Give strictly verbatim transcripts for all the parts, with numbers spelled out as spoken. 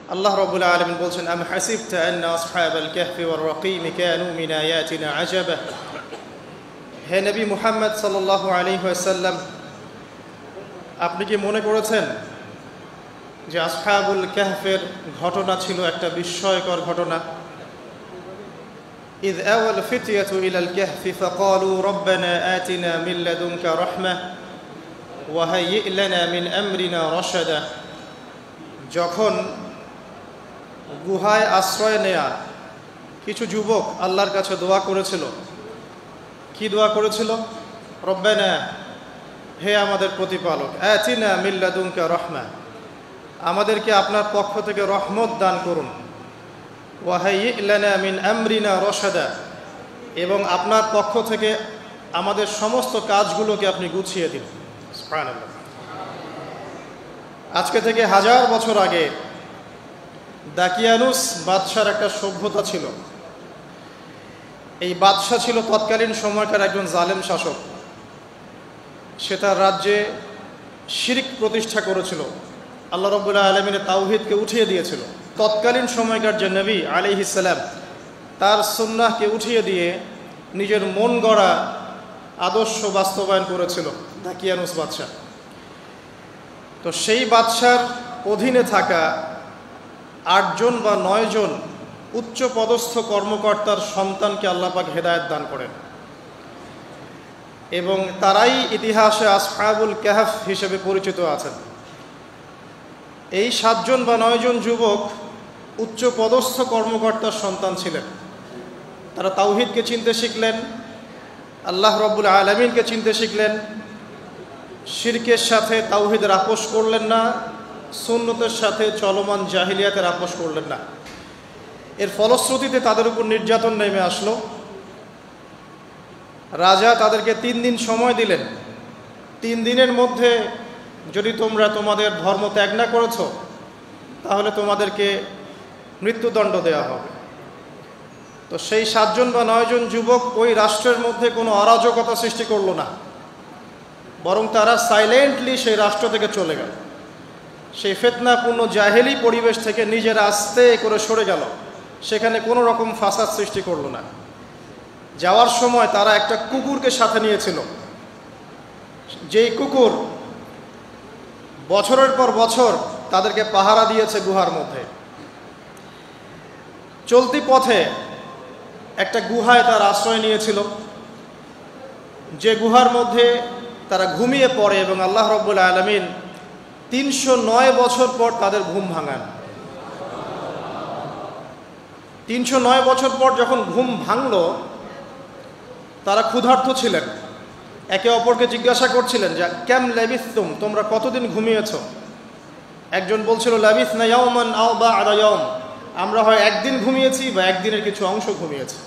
আল্লাহ রাব্বুল আলামিন বলছেন, আম হাসিবতা আন্না আসহাবাল কাহফি ওয়ার রাকিম কানু মিন আয়াতিনা আজাবা। হে নবী মুহাম্মদ সাল্লাল্লাহু আলাইহি ওয়াসাল্লাম, আপনি কি মনে করেছেন যে আসহাবুল কাহফের ঘটনা ছিল একটা বিস্ময়কর ঘটনা? إذ أوى الفتية إلى الكهف فقالوا ربنا آتنا من لدنك رحمة وهيئ لنا من أمرنا رشدا। যখন গুহায় আশ্রয় নেয়া কিছু যুবক আল্লাহর কাছে দোয়া করেছিল, কি দোয়া করেছিল? রব্বানা, হে আমাদের প্রতিপালক, আতিনা মিন লাদুনকা রাহমা, আমাদেরকে আপনার পক্ষ থেকে রহমত দান করুন। ওয়াহাইয়্ লানা মিন আমরিনা রশাদা, এবং আপনার পক্ষ থেকে আমাদের সমস্ত কাজগুলোকে আপনি গুছিয়ে দিন। সুবহানাল্লাহ। আজকে থেকে হাজার বছর আগে দাকিয়ানুস বাদশার একটা সভ্যতা ছিল। এই বাদশা ছিল তৎকালীন সময়কার একজন জালেম শাসক। সে তার রাজ্যে শিরক প্রতিষ্ঠা করেছিল, আল্লাহ রাব্বুল আলামিনের তাওহীদকে উঠিয়ে দিয়েছিল। তৎকালীন সময়কার যে নবী আলাইহিস সালাম, তার সুন্নাহকে উঠিয়ে দিয়ে নিজের মন গড়া আদর্শ বাস্তবায়ন করেছিল দাকিয়ানুস বাদশা। তো সেই বাদশার অধীনে থাকা আটজন বা নয়জন উচ্চ পদস্থ কর্মকর্তার সন্তানকে আল্লাহ পাক হেদায়েত দান করেন, এবং তারাই ইতিহাসে আসহাবুল কাহফ হিসেবে পরিচিত আছেন। এই সাতজন বা নয়জন যুবক উচ্চ পদস্থ কর্মকর্তার সন্তান ছিলেন। তারা তাওহীদকে চিনতে শিখলেন, আল্লাহ রাব্বুল আলামিনকে চিনতে শিখলেন, শিরকের সাথে তাওহীদের আপোষ করলেন না, সুন্নতের সাথে চলমান জাহিলিয়াতের আপোষ করলেন না। এর ফলশ্রুতিতে তাদের উপর নির্যাতন নেমে আসলো। রাজা তাদেরকে তিন দিন সময় দিলেন। তিন দিনের মধ্যে যদি তোমরা তোমাদের ধর্ম ত্যাগ না করেছ, তাহলে তোমাদেরকে মৃত্যুদণ্ড দেওয়া হবে। তো সেই সাতজন বা নয়জন যুবক ওই রাষ্ট্রের মধ্যে কোনো অরাজকতা সৃষ্টি করলো না, বরং তারা সাইলেন্টলি সেই রাষ্ট্র থেকে চলে গেল। সেই ফিতনাপূর্ণ জাহেলি পরিবেশ থেকে নিজেরা আস্তে করে সরে গেল, সেখানে কোনো রকম ফাসাদ সৃষ্টি করলো না। যাওয়ার সময় তারা একটা কুকুরকে সাথে নিয়েছিল, যেই কুকুর বছরের পর বছর তাদেরকে পাহারা দিয়েছে গুহার মধ্যে। চলতি পথে একটা গুহায় তার আশ্রয় নিয়েছিল, যে গুহার মধ্যে তারা ঘুমিয়ে পড়ে, এবং আল্লাহ রাব্বুল আলামিন তিনশো নয় বছর পর তাদের ঘুম ভাঙান। তিনশো নয় বছর পর যখন ঘুম ভাঙল, তারা ক্ষুধার্ত ছিলেন, একে অপরকে জিজ্ঞাসা করছিলেন যে কেম লাবিসতুম, তোমরা কতদিন ঘুমিয়েছ? একজন বলছিল লাবিসনা ইয়াওমান আও বা'দা ইয়াওম, আমরা হয় একদিন ঘুমিয়েছি বা একদিনের কিছু অংশ ঘুমিয়েছি।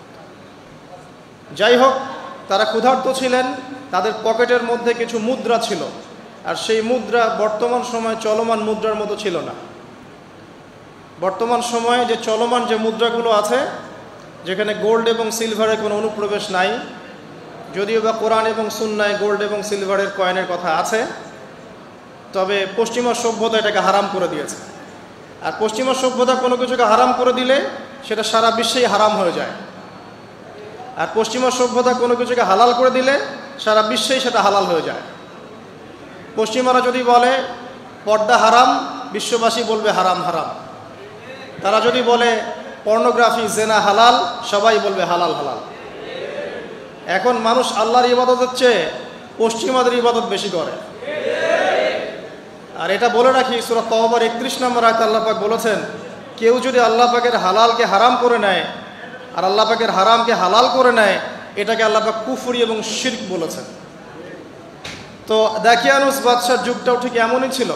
যাই হোক, তারা ক্ষুধার্ত ছিলেন, তাদের পকেটের মধ্যে কিছু মুদ্রা ছিল, আর সেই মুদ্রা বর্তমান সময়ে চলমান মুদ্রার মতো ছিল না। বর্তমান সময়ে যে চলমান যে মুদ্রাগুলো আছে, যেখানে গোল্ড এবং সিলভারের কোনো অনুপ্রবেশ নাই, যদিও বা কোরআন এবং সুন্নায় গোল্ড এবং সিলভারের কয়েনের কথা আছে, তবে পশ্চিমা সভ্যতা এটাকে হারাম করে দিয়েছে। আর পশ্চিমা সভ্যতা কোনো কিছুকে হারাম করে দিলে সেটা সারা বিশ্বেই হারাম হয়ে যায়, আর পশ্চিমা সভ্যতা কোনো কিছুকে হালাল করে দিলে সারা বিশ্বেই সেটা হালাল হয়ে যায়। পশ্চিমারা যদি বলে পর্দা হারাম, বিশ্ববাসী বলবে হারাম হারাম। তারা যদি বলে পর্নোগ্রাফি জেনা হালাল, সবাই বলবে হালাল হালাল। এখন মানুষ আল্লাহর ইবাদতের চেয়ে পশ্চিমাদের ইবাদত বেশি করে। আর এটা বলে রাখি, সূরা তাওবার একত্রিশ নম্বর আয়াতে আল্লাহ পাক বলেছেন, কেউ যদি আল্লাহ পাকের হালালকে হারাম করে নেয় আর আল্লাহ পাকের হারামকে হালাল করে নেয়, এটাকে আল্লাহ পাক কুফরি এবং শিরক বলেছেন। তো দাকিয়ানুস বাদশার যুগটাও ঠিক এমনই ছিল।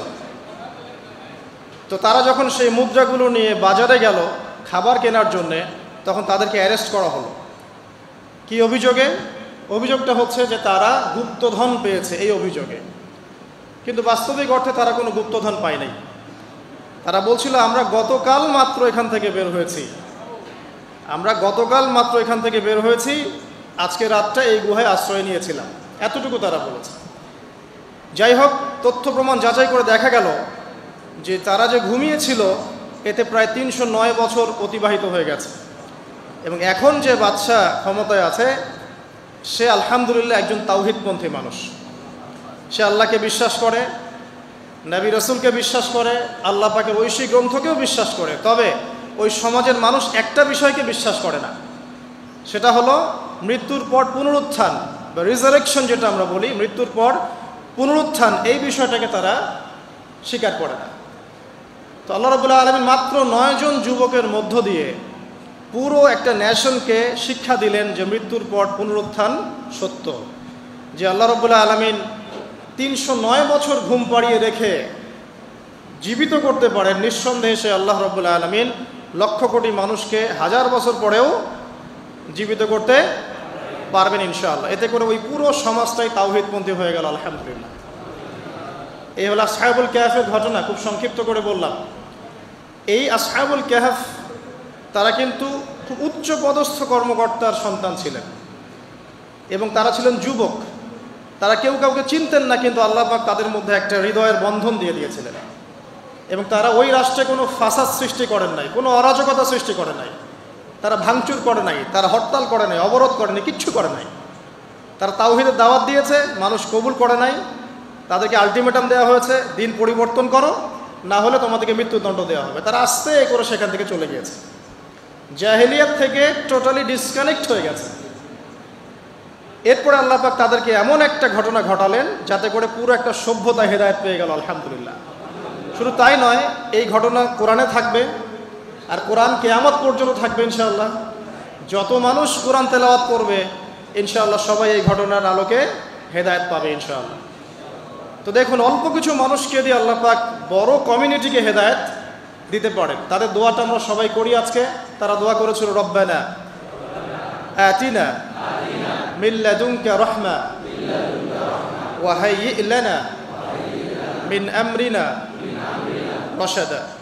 তো তারা যখন সেই মুদ্রাগুলো নিয়ে বাজারে গেল খাবার কেনার জন্যে, তখন তাদেরকে অ্যারেস্ট করা হলো। কি অভিযোগে? অভিযোগটা হচ্ছে যে তারা গুপ্তধন পেয়েছে, এই অভিযোগে। কিন্তু বাস্তবিক অর্থে তারা কোনো গুপ্তধন পায় নাই। তারা বলছিল, আমরা গতকাল মাত্র এখান থেকে বের হয়েছি, আমরা গতকাল মাত্র এখান থেকে বের হয়েছি, আজকে রাতটা এই গুহায় আশ্রয় নিয়েছিলাম, এতটুকু তারা বলেছে। যাই হোক, তথ্য প্রমাণ যাচাই করে দেখা গেল যে তারা যে ঘুমিয়েছিল এতে প্রায় তিনশো নয় বছর অতিবাহিত হয়ে গেছে। এবং এখন যে বাদশাহ ক্ষমতায় আছে সে আলহামদুলিল্লাহ একজন তাওহীদপন্থী মানুষ। সে আল্লাহকে বিশ্বাস করে, নবী রাসূলকে বিশ্বাস করে, আল্লাহ পাকের ঐশী গ্রন্থকেও বিশ্বাস করে। তবে ওই সমাজের মানুষ একটা বিষয়কে বিশ্বাস করে না, সেটা হলো মৃত্যুর পর পুনরুত্থান বা রিজারেকশন, যেটা আমরা বলি মৃত্যুর পর পুনরুত্থান, এই বিষয়টাকে তারা স্বীকার করে না। তো আল্লাহ রাব্বুল আলামিন মাত্র নয় জন যুবকের মধ্য দিয়ে পুরো একটা নেশনকে শিক্ষা দিলেন যে মৃত্যুর পর পুনরুত্থান সত্য। যে আল্লাহ রাব্বুল আলামিন তিনশো নয় বছর ঘুম পাড়িয়ে রেখে জীবিত করতে পারেন, নিঃসন্দেহে সে আল্লাহ রাব্বুল আলামিন লক্ষ কোটি মানুষকে হাজার বছর পরেও জীবিত করতে পারবেন ইনশাআল্লাহ। এতে করে ওই পুরো সমাজটাই তাওহীদপন্থী হয়ে গেল আলহামদুলিল্লাহ। এই হলো আসহাবুল কাহফের ঘটনা, খুব সংক্ষিপ্ত করে বললাম। এই আসহাবুল কাহফ তারা কিন্তু খুব উচ্চ পদস্থ কর্মকর্তার সন্তান ছিলেন এবং তারা ছিলেন যুবক। তারা কেউ কাউকে চিনতেন না, কিন্তু আল্লাহ পাক তাদের মধ্যে একটা হৃদয়ের বন্ধন দিয়ে দিয়েছিলেন। এবং তারা ওই রাষ্ট্রে কোনো ফাসাদ সৃষ্টি করেন নাই, কোনো অরাজকতা সৃষ্টি করে নাই, তারা ভাঙচুর করে নাই, তারা হরতাল করে নাই, অবরোধ করে নাই, কিচ্ছু করে নাই। তারা তাওহীদের দাওয়াত দিয়েছে, মানুষ কবুল করে নাই, তাদেরকে আলটিমেটাম দেওয়া হয়েছে, দিন পরিবর্তন করো, না হলে তোমাদেরকে মৃত্যুদণ্ড দেওয়া হবে। তারা আস্তে করে সেখান থেকে চলে গিয়েছে, জাহেলিয়াত থেকে টোটালি ডিসকানেক্ট হয়ে গেছে। এরপরে আল্লাহ পাক তাদেরকে এমন একটা ঘটনা ঘটালেন যাতে করে পুরো একটা সভ্যতা হেদায়েত পেয়ে গেল আলহামদুলিল্লাহ। শুধু তাই নয়, এই ঘটনা কোরআনে থাকবে আর কোরআন কিয়ামত পর্যন্ত থাকবে ইনশাআল্লাহ। যত মানুষ কোরআন তেলাওয়াত করবে ইনশাআল্লাহ সবাই এই ঘটনার আলোকে হেদায়েত পাবে ইনশাআল্লাহ। তো দেখুন, অল্প কিছু মানুষকে দিয়ে আল্লাহ পাক বড় কমিউনিটিকে হেদায়েত দিতে পারেন। তাদের দোয়াটা আমরা সবাই করি আজকে। তারা দোয়া করেছিল, রব্বানা আতিনা মিন লাদুনকা রাহমা ওয়া হাইয়্ লানা মিন আমরিনা রাশাদা।